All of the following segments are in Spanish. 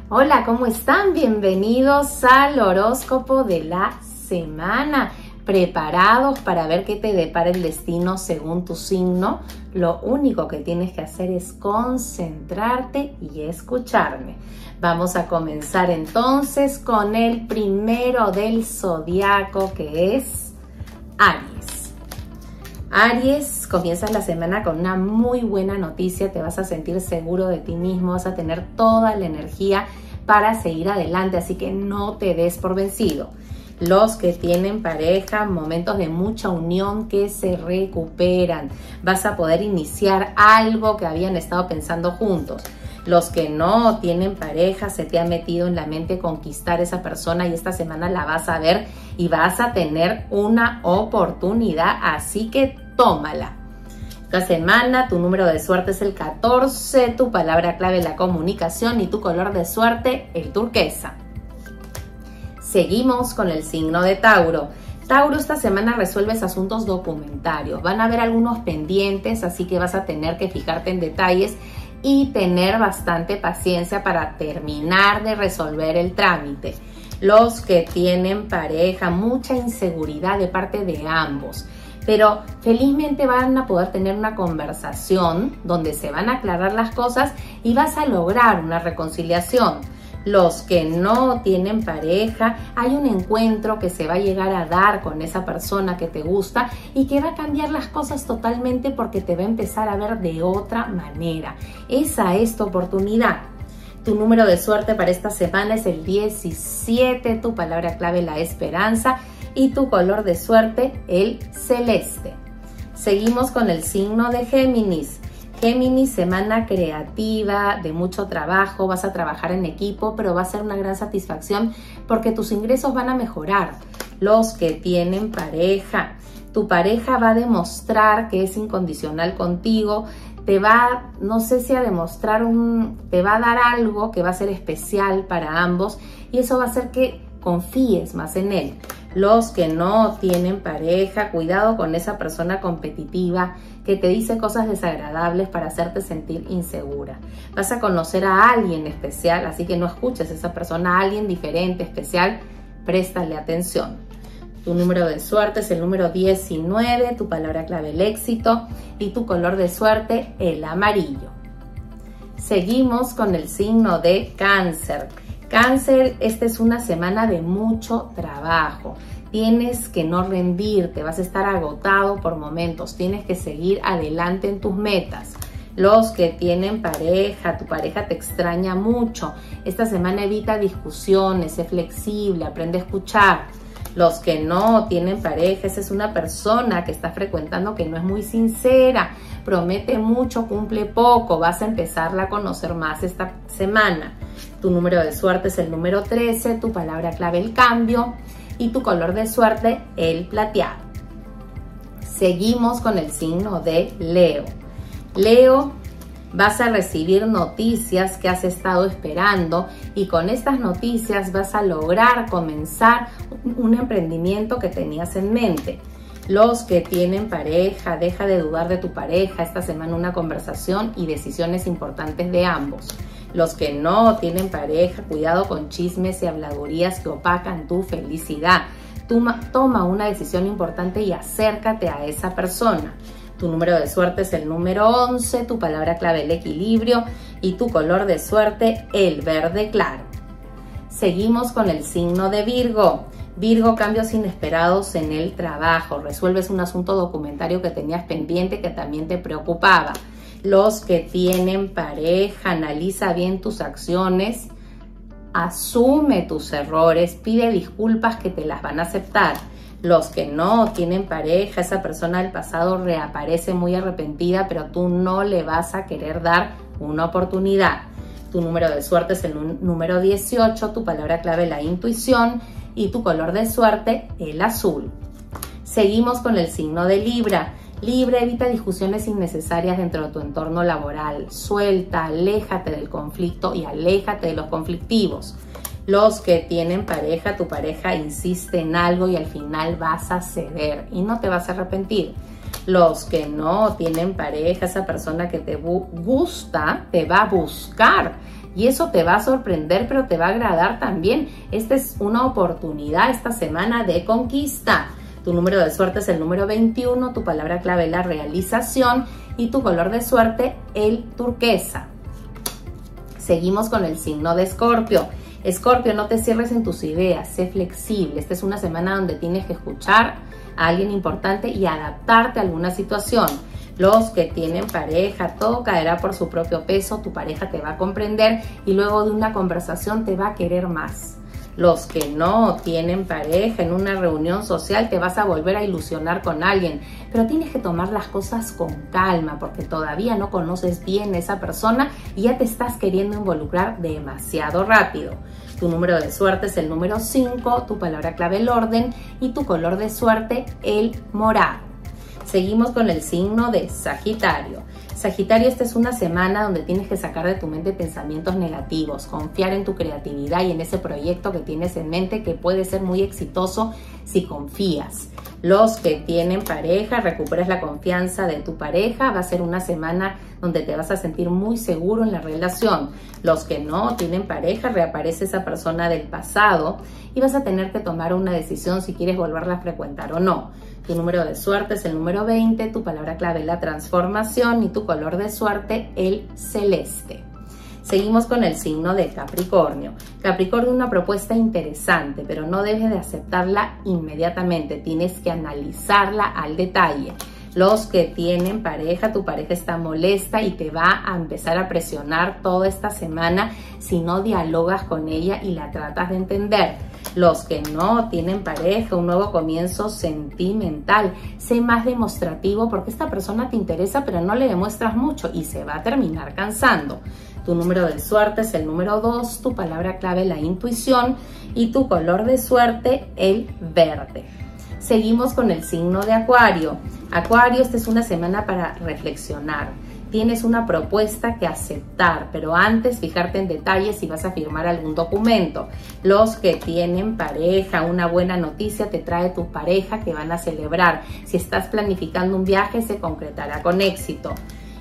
Hola, ¿cómo están? Bienvenidos al horóscopo de la semana. ¿Preparados para ver qué te depara el destino según tu signo? Lo único que tienes que hacer es concentrarte y escucharme. Vamos a comenzar entonces con el primero del zodiaco, que es Aries. Aries, comienzas la semana con una muy buena noticia, te vas a sentir seguro de ti mismo, vas a tener toda la energía para seguir adelante, así que no te des por vencido. Los que tienen pareja, momentos de mucha unión que se recuperan, vas a poder iniciar algo que habían estado pensando juntos. Los que no tienen pareja, se te ha metido en la mente conquistar a esa persona y esta semana la vas a ver y vas a tener una oportunidad, así que tómala. Esta semana tu número de suerte es el 14, tu palabra clave la comunicación y tu color de suerte el turquesa. Seguimos con el signo de Tauro. Tauro, esta semana resuelves asuntos documentarios. Van a haber algunos pendientes, así que vas a tener que fijarte en detalles y tener bastante paciencia para terminar de resolver el trámite. Los que tienen pareja, mucha inseguridad de parte de ambos, pero felizmente van a poder tener una conversación donde se van a aclarar las cosas y vas a lograr una reconciliación. Los que no tienen pareja, hay un encuentro que se va a llegar a dar con esa persona que te gusta y que va a cambiar las cosas totalmente porque te va a empezar a ver de otra manera. Esa es tu oportunidad. Tu número de suerte para esta semana es el 17, tu palabra clave la esperanza y tu color de suerte el celeste. Seguimos con el signo de Géminis. Géminis, semana creativa, de mucho trabajo, vas a trabajar en equipo, pero va a ser una gran satisfacción porque tus ingresos van a mejorar. Los que tienen pareja, tu pareja va a demostrar que es incondicional contigo, te va, no sé si a demostrar te va a dar algo que va a ser especial para ambos y eso va a hacer que confíes más en él. Los que no tienen pareja, cuidado con esa persona competitiva que te dice cosas desagradables para hacerte sentir insegura. Vas a conocer a alguien especial, así que no escuches a esa persona, a alguien diferente, especial, préstale atención. Tu número de suerte es el número 19, tu palabra clave el éxito y tu color de suerte el amarillo. Seguimos con el signo de Cáncer. Cáncer, esta es una semana de mucho trabajo. Tienes que no rendirte, vas a estar agotado por momentos, tienes que seguir adelante en tus metas. Los que tienen pareja, tu pareja te extraña mucho. Esta semana evita discusiones, sé flexible, aprende a escuchar. Los que no tienen pareja, esa es una persona que está frecuentando que no es muy sincera, promete mucho, cumple poco, vas a empezarla a conocer más esta semana. Tu número de suerte es el número 13, tu palabra clave el cambio y tu color de suerte el plateado. Seguimos con el signo de Leo. Leo, vas a recibir noticias que has estado esperando y con estas noticias vas a lograr comenzar un emprendimiento que tenías en mente. Los que tienen pareja, deja de dudar de tu pareja. Esta semana una conversación y decisiones importantes de ambos. Los que no tienen pareja, cuidado con chismes y habladurías que opacan tu felicidad. Toma una decisión importante y acércate a esa persona. Tu número de suerte es el número 11, tu palabra clave el equilibrio y tu color de suerte el verde claro. Seguimos con el signo de Virgo. Virgo, cambios inesperados en el trabajo. Resuelves un asunto documentario que tenías pendiente que también te preocupaba. Los que tienen pareja, analiza bien tus acciones, asume tus errores, pide disculpas que te las van a aceptar. Los que no tienen pareja, esa persona del pasado reaparece muy arrepentida, pero tú no le vas a querer dar una oportunidad. Tu número de suerte es el número 18, tu palabra clave la intuición y tu color de suerte el azul. Seguimos con el signo de Libra. Libra, evita discusiones innecesarias dentro de tu entorno laboral. Suelta, aléjate del conflicto y aléjate de los conflictivos. Los que tienen pareja, tu pareja insiste en algo y al final vas a ceder y no te vas a arrepentir. Los que no tienen pareja, esa persona que te gusta te va a buscar y eso te va a sorprender, pero te va a agradar también. Esta es una oportunidad esta semana de conquista. Tu número de suerte es el número 21, tu palabra clave es la realización y tu color de suerte el turquesa. Seguimos con el signo de Escorpio. Escorpio, no te cierres en tus ideas, sé flexible. Esta es una semana donde tienes que escuchar a alguien importante y adaptarte a alguna situación. Los que tienen pareja, todo caerá por su propio peso, tu pareja te va a comprender y luego de una conversación te va a querer más. Los que no tienen pareja, en una reunión social te vas a volver a ilusionar con alguien, pero tienes que tomar las cosas con calma porque todavía no conoces bien a esa persona y ya te estás queriendo involucrar demasiado rápido. Tu número de suerte es el número 5, tu palabra clave el orden y tu color de suerte el morado. Seguimos con el signo de Sagitario. Sagitario, esta es una semana donde tienes que sacar de tu mente pensamientos negativos, confiar en tu creatividad y en ese proyecto que tienes en mente que puede ser muy exitoso si confías. Los que tienen pareja, recuperas la confianza de tu pareja, va a ser una semana donde te vas a sentir muy seguro en la relación. Los que no tienen pareja, reaparece esa persona del pasado y vas a tener que tomar una decisión si quieres volverla a frecuentar o no. Tu número de suerte es el número 20, tu palabra clave es la transformación y tu color de suerte el celeste. Seguimos con el signo de Capricornio. Capricornio, una propuesta interesante, pero no debes de aceptarla inmediatamente. Tienes que analizarla al detalle. Los que tienen pareja, tu pareja está molesta y te va a empezar a presionar toda esta semana si no dialogas con ella y la tratas de entender. Los que no tienen pareja, un nuevo comienzo sentimental. Sé más demostrativo porque esta persona te interesa, pero no le demuestras mucho y se va a terminar cansando. Tu número de suerte es el número 2, tu palabra clave la intuición y tu color de suerte el verde. Seguimos con el signo de Acuario. Acuario, esta es una semana para reflexionar. Tienes una propuesta que aceptar, pero antes fijarte en detalles si vas a firmar algún documento. Los que tienen pareja, una buena noticia te trae tu pareja que van a celebrar. Si estás planificando un viaje, se concretará con éxito.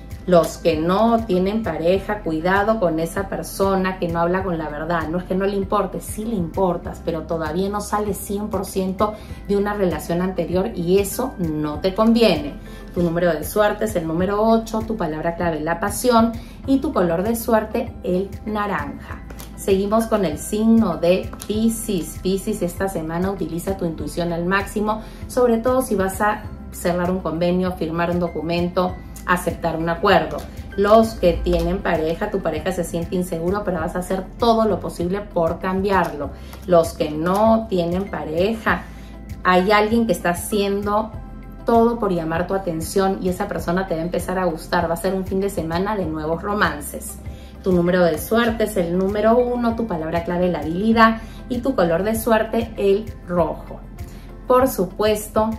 Los que no tienen pareja, cuidado con esa persona que no habla con la verdad. No es que no le importe, sí le importas, pero todavía no sale 100% de una relación anterior y eso no te conviene. Tu número de suerte es el número 8, tu palabra clave la pasión y tu color de suerte el naranja. Seguimos con el signo de Piscis. Piscis, esta semana utiliza tu intuición al máximo, sobre todo si vas a cerrar un convenio, firmar un documento, aceptar un acuerdo. Los que tienen pareja, tu pareja se siente inseguro, pero vas a hacer todo lo posible por cambiarlo. Los que no tienen pareja, hay alguien que está haciendo todo por llamar tu atención y esa persona te va a empezar a gustar. Va a ser un fin de semana de nuevos romances. Tu número de suerte es el número 1, tu palabra clave la habilidad y tu color de suerte el rojo. Por supuesto,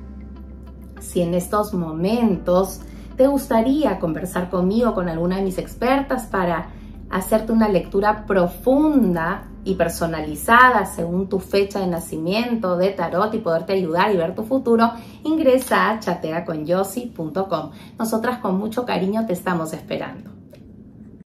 si en estos momentos te gustaría conversar conmigo, con alguna de mis expertas para hacerte una lectura profunda y personalizada según tu fecha de nacimiento de tarot y poderte ayudar y ver tu futuro, ingresa a chateaconyossi.com. Nosotras con mucho cariño te estamos esperando.